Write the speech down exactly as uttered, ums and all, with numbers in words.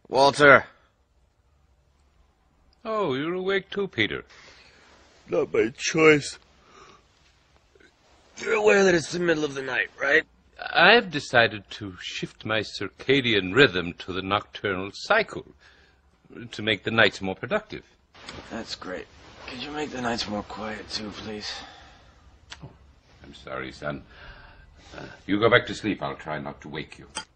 Walter. Oh, you're awake too, Peter. Not by choice. You're aware that it's the middle of the night, right? I've decided to shift my circadian rhythm to the nocturnal cycle to make the nights more productive. That's great. Could you make the nights more quiet, too, please? Oh, I'm sorry, son. Uh, you go back to sleep. I'll try not to wake you.